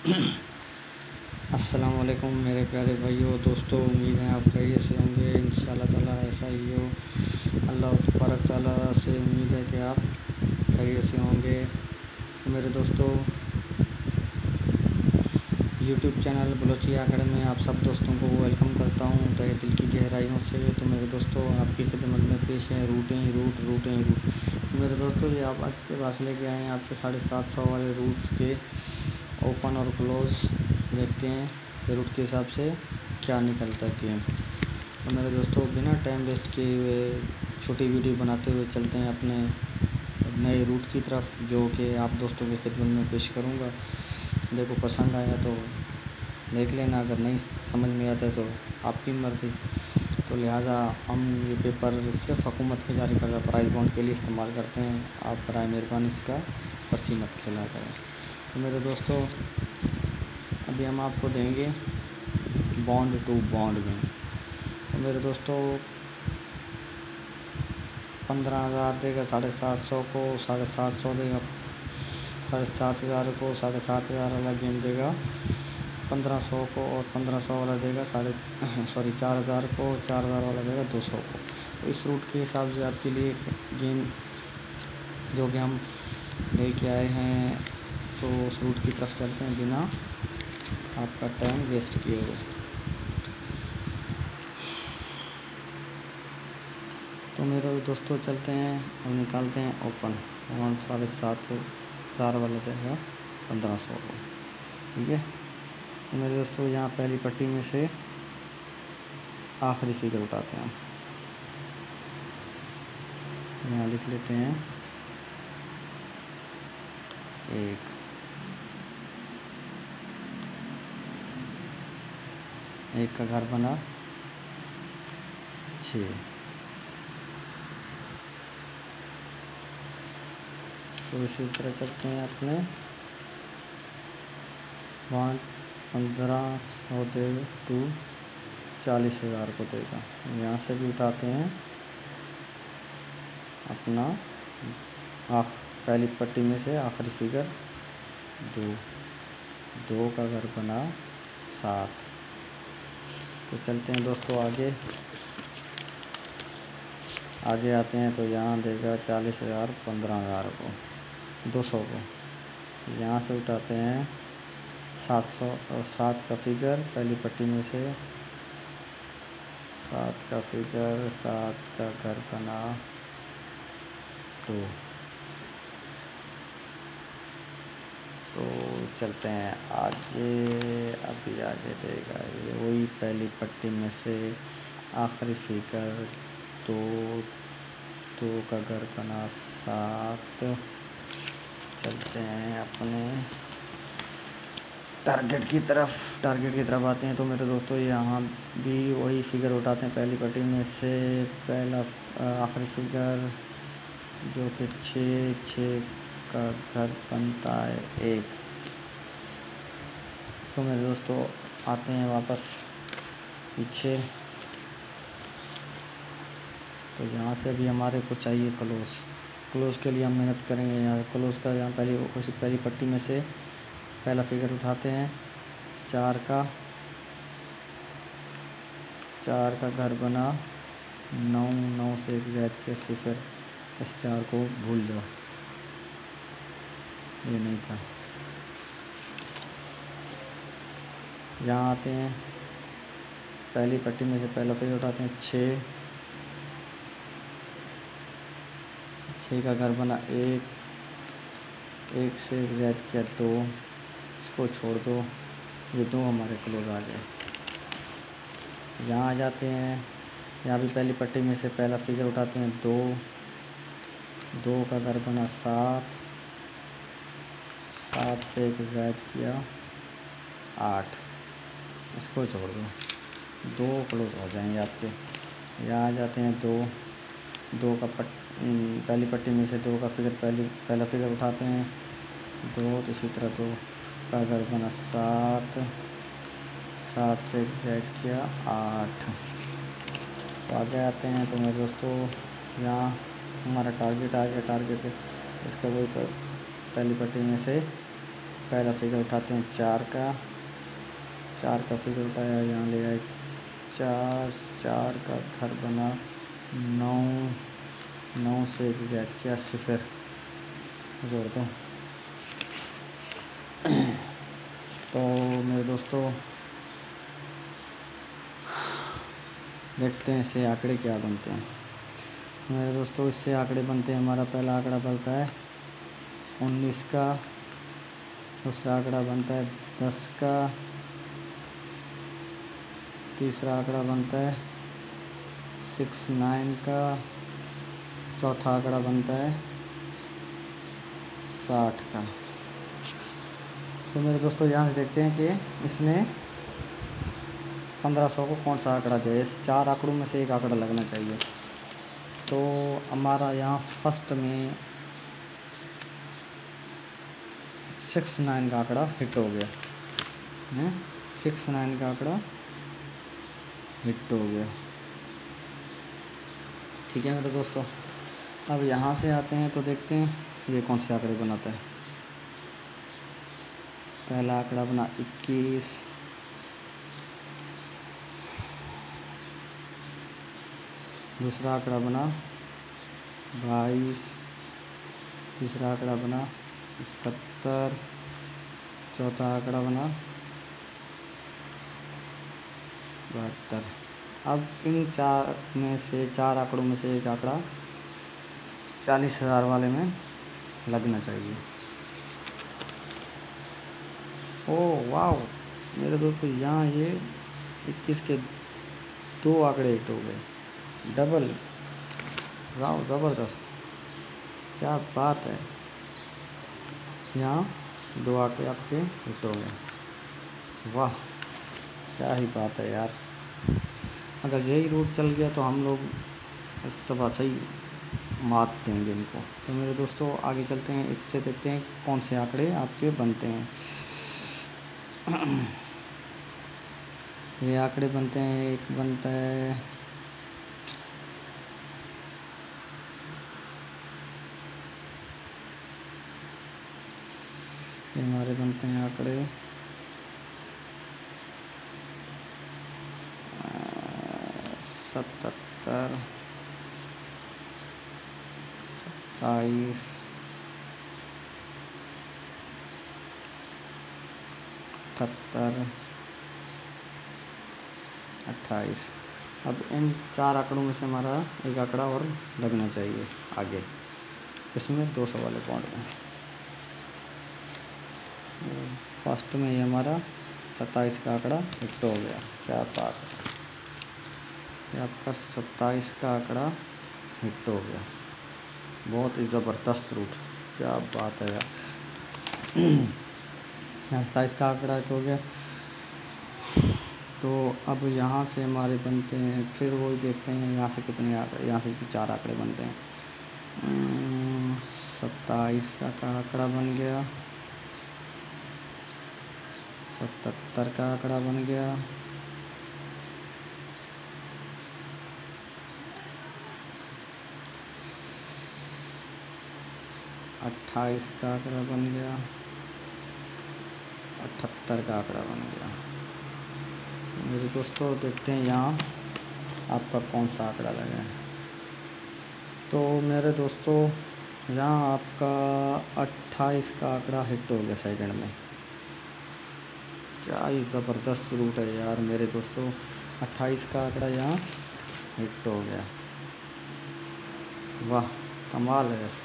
अस्सलाम वालेकुम मेरे प्यारे भाइयों दोस्तों, उम्मीद है आप खैरियत से होंगे। इंशाल्लाह ताला ऐसा ही हो। अल्लाह तबारक ताला से उम्मीद है कि आप खैरियत से होंगे। तो मेरे दोस्तों, यूट्यूब चैनल बलोचिया अकेडमी में आप सब दोस्तों को वेलकम करता हूँ तहे दिल की गहराइयों से। तो मेरे दोस्तों, आपकी खिदमत में पेश है रूट। मेरे दोस्तों, ये आप आज के पास लेके आए हैं आपके 750 वाले रूट्स के ओपन और क्लोज। देखते हैं कि रूट के हिसाब से क्या निकलता है गेम। तो मेरे दोस्तों, बिना टाइम वेस्ट किए हुए छोटी वीडियो बनाते हुए चलते हैं अपने नए रूट की तरफ, जो कि आप दोस्तों की खिदमत में पेश करूँगा। देखो, पसंद आया तो देख लेना, अगर नहीं समझ में आता है तो आपकी मर्ज़ी। तो लिहाजा हम ये पेपर सिर्फ हुकूमत के जारी करदा प्राइज़ बॉन्ड के लिए इस्तेमाल करते हैं। आप बराए मेहरबानी इसका पर्ची मत खेला करें। तो मेरे दोस्तों, अभी हम आपको देंगे बॉन्ड टू बॉन्ड में। तो मेरे दोस्तों, 15,000 देगा 750 को, 750 देगा 7,500 को, 7,500 वाला गेम देगा 1,500 को, और 1,500 वाला देगा 4,000 को, 4,000 वाला देगा 200 को। तो इस रूट के हिसाब से आपके लिए गेम जो कि हम लेके आए हैं, तो उस रूट की तरफ चलते हैं बिना आपका टाइम वेस्ट किए हुए। तो मेरे दोस्तों, चलते हैं और निकालते हैं ओपन। 7,500 वाला देगा 1,500 को, ठीक है। तो मेरे दोस्तों, यहाँ पहली पट्टी में से आखिरी फिगर उठाते हैं। यहाँ लिख लेते हैं 1, एक का घर बना 6, तो इसी तरह चलते हैं अपने 1,500 देगा टू 40,000 को देगा। यहाँ से भी उठाते हैं अपना पहली पट्टी में से आखिरी फिगर 2 का घर बना 7। तो चलते हैं दोस्तों आगे आते हैं। तो यहाँ देगा 40,000 15,000 को, 200 को। यहाँ से उठाते हैं 700 और 7 का फिगर पहली पट्टी में से, 7 का फिगर, 7 का घर बना 2। तो चलते हैं अभी आगे देगा ये वही पहली पट्टी में से आखिरी फिगर 2 का घर बना 7। चलते हैं अपने टारगेट की तरफ आते हैं। तो मेरे दोस्तों, यहाँ भी वही फिगर उठाते हैं पहली पट्टी में से पहला आखिरी फिगर, जो कि 6 का घर बनता है 1। तो मेरे दोस्तों, आते हैं वापस पीछे। तो यहाँ से भी हमारे को चाहिए क्लोज के लिए हम मेहनत करेंगे। यहाँ क्लोज का, यहाँ पहली पट्टी में से पहला फिगर उठाते हैं 4 का घर बना 9 से एक ज़ायद के 0। इस 4 को भूल जाओ, ये नहीं था। यहाँ आते हैं पहली पट्टी में से पहला फिगर उठाते हैं 6 का घर बना 1 से एक ज़ायद किया 2, इसको छोड़ दो, ये 2 हमारे क्लोज आ गए। यहाँ आ जाते हैं, यहाँ भी पहली पट्टी में से पहला फिगर उठाते हैं 2 का घर बना 7 से एक ज़ायद किया 8, इसको छोड़ दो, 2 क्लोज हो जाएंगे आपके। यहाँ आ जाते हैं 2 का पहली पट्टी में से 2 का फिगर पहला फिगर उठाते हैं 2, तो इसी तरह 2 का घर बना 7 से एक ज़ायद किया 8। तो आगे आते हैं। तो मेरे दोस्तों, यहाँ हमारा टारगेट आ गया। टारगेट इसका वही पहली पट्टी में से पहला फिगर उठाते हैं 4 का। 4 का फिगर उठाया, यहाँ ले आए 4। 4 का घर बना 9। 9 से एक ज़ायद किया 0 जोड़ दो। तो मेरे दोस्तों देखते हैं इससे आंकड़े क्या बनते हैं। मेरे दोस्तों इससे आंकड़े बनते हैं, हमारा पहला आंकड़ा बनता है 19 का, दूसरा आंकड़ा बनता है 10 का, तीसरा आंकड़ा बनता है 69 का, चौथा आंकड़ा बनता है 60 का। तो मेरे दोस्तों यहाँ से देखते हैं कि इसने 1500 को कौन सा आंकड़ा दिया। इस 4 आंकड़ों में से एक आंकड़ा लगना चाहिए। तो हमारा यहाँ फर्स्ट में 69 का आंकड़ा हिट हो गया है। 69 का आंकड़ा हिट हो गया। ठीक है मेरे दोस्तों, अब यहाँ से आते हैं तो देखते हैं ये कौन से आंकड़े बनाता है। पहला आंकड़ा बना 21, दूसरा आंकड़ा बना 22, तीसरा आंकड़ा बना 71, चौथा आंकड़ा बना 72। अब इन 4 में से 4 आंकड़ों में से एक आंकड़ा 40,000 वाले में लगना चाहिए। ओह वाह मेरे दोस्तों, यहाँ ये 21 के 2 आंकड़े हिट हो गए, डबल। वाह ज़बरदस्त, क्या बात है। यहाँ 2 आंकड़े आपके हिट हो गए, वाह क्या ही बात है यार। अगर यही रूट चल गया तो हम लोग इस दफ़ा सही मात देंगे इनको। तो मेरे दोस्तों आगे चलते हैं, इससे देखते हैं कौन से आंकड़े आपके बनते हैं। ये आंकड़े बनते हैं, एक बनता है ये हमारे बनते हैं आंकड़े 77, 27, 78, 28। अब इन 4 आंकड़ों में से हमारा एक आंकड़ा और लगना चाहिए आगे, इसमें 200 वाले पॉइंट में। फर्स्ट में ये हमारा 27 का आंकड़ा हिट हो गया, क्या बात है। ये आपका 27 का आंकड़ा हिट हो गया, बहुत ही ज़बरदस्त रूट, क्या बात है यार। यहाँ 27 का आंकड़ा हिट हो गया। तो अब यहाँ से हमारे बनते हैं, फिर वही देखते हैं यहाँ से कितने आंकड़े, यहाँ से 4 आंकड़े बनते हैं। 27 का आंकड़ा बन गया, 77 का आंकड़ा बन गया, 28 का आंकड़ा बन गया, 78 का आंकड़ा बन गया। मेरे दोस्तों देखते हैं यहाँ आपका कौन सा आंकड़ा लगा है। तो मेरे दोस्तों यहाँ आपका 28 का आंकड़ा हिट हो गया सेकंड में, क्या ही ज़बरदस्त रूट है यार मेरे दोस्तों। 28 का आंकड़ा यहाँ हिट हो गया, वाह कमाल है ऐसा।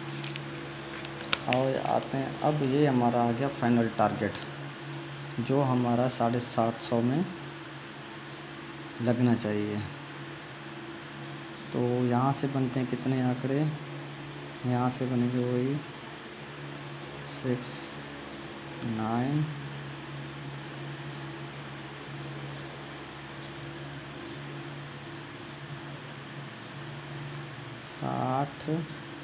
और आते हैं, अब ये हमारा आ गया फाइनल टारगेट, जो हमारा 750 में लगना चाहिए। तो यहाँ से बनते हैं कितने आंकड़े, यहाँ से बनेंगे वही 6, 9, 60,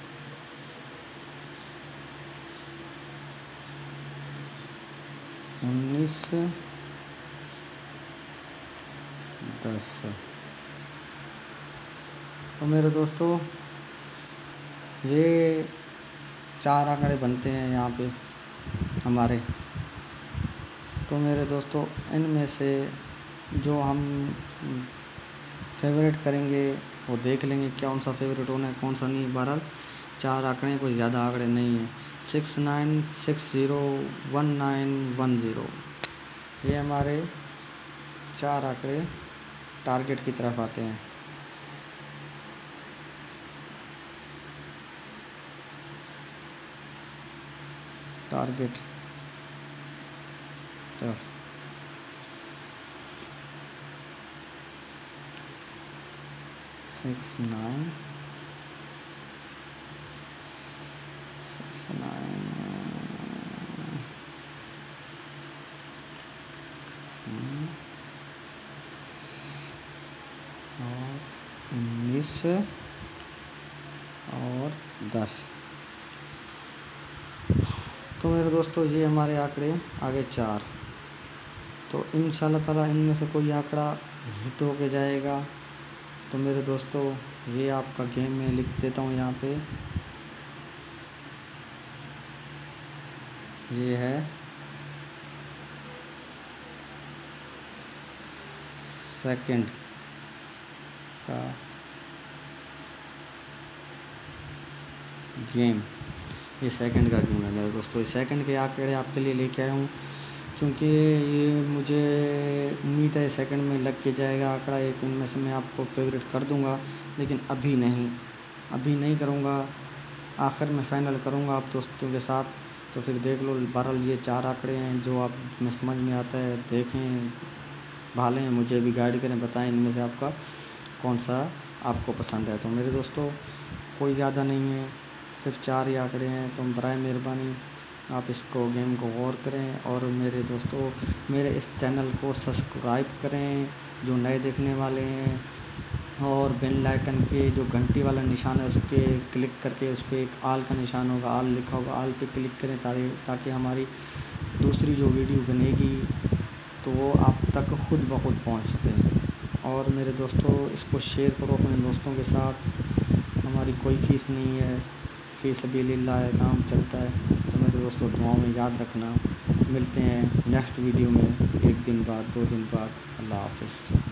19, 10। तो मेरे दोस्तों ये 4 आंकड़े बनते हैं यहाँ पे। हमारे। तो मेरे दोस्तों इनमें से जो हम फेवरेट करेंगे वो देख लेंगे कौन सा फेवरेट होना है कौन सा नहीं। बहरहाल 4 आंकड़े, कोई ज़्यादा आंकड़े नहीं हैं। 69601910 ये हमारे 4 आंकड़े टारगेट की तरफ आते हैं। टारगेट तरफ 69 और 19 और 10। तो मेरे दोस्तों ये हमारे आंकड़े आगे 4। तो इंशाल्लाह ताला इनमें से कोई आंकड़ा हिट हो के जाएगा। तो मेरे दोस्तों ये आपका गेम में लिख देता हूँ यहाँ पे। ये है सेकंड का गेम, ये सेकंड का गेम है मेरे दोस्तों। इस सेकंड के आंकड़े आपके लिए लेके आया हूँ क्योंकि ये मुझे उम्मीद है सेकंड में लग के जाएगा आंकड़ा। एक इनमें से मैं आपको फेवरेट कर दूंगा, लेकिन अभी नहीं करूँगा। आखिर में फ़ाइनल करूँगा आप दोस्तों के साथ। तो फिर देख लो। बहरहाल ये 4 आंकड़े हैं जो आप में समझ में आता है, देखें, भालें, मुझे भी गाइड करें, बताएं इनमें से आपका कौन सा आपको पसंद है। तो मेरे दोस्तों कोई ज़्यादा नहीं है, सिर्फ 4 ही आंकड़े हैं। तो बराए मेहरबानी आप इसको गेम को गौर करें और मेरे दोस्तों मेरे इस चैनल को सब्सक्राइब करें जो नए देखने वाले हैं, और बेल आइकन के जो घंटी वाला निशान है उस पर क्लिक करके उस पर एक आल का निशान होगा, आल लिखा होगा, आल पे क्लिक करें ताकि हमारी दूसरी जो वीडियो बनेगी तो वो आप तक खुद ब खुद पहुँच सके। और मेरे दोस्तों इसको शेयर करो अपने दोस्तों के साथ। हमारी कोई फ़ीस नहीं है, फ़ी सबिलिल्लाह है, काम चलता है। तो मेरे दोस्तों दुआओं में याद रखना। मिलते हैं नेक्स्ट वीडियो में 1 दिन बाद, 2 दिन बाद। अल्लाह हाफ़िज़।